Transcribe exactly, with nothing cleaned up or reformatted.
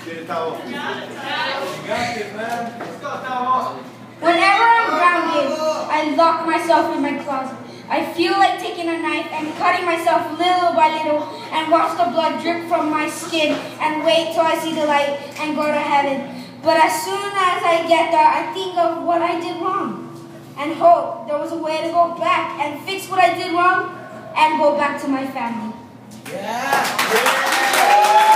Get it, Tavo. You got it, man. Let's go, Tavo. Whenever I'm grounded, I lock myself in my closet. I feel like taking a knife and cutting myself little by little and watch the blood drip from my skin and wait till I see the light and go to heaven. But as soon as I get there, I think of what I did wrong and hope there was a way to go back and fix what I did wrong and go back to my family. Yeah. Yeah.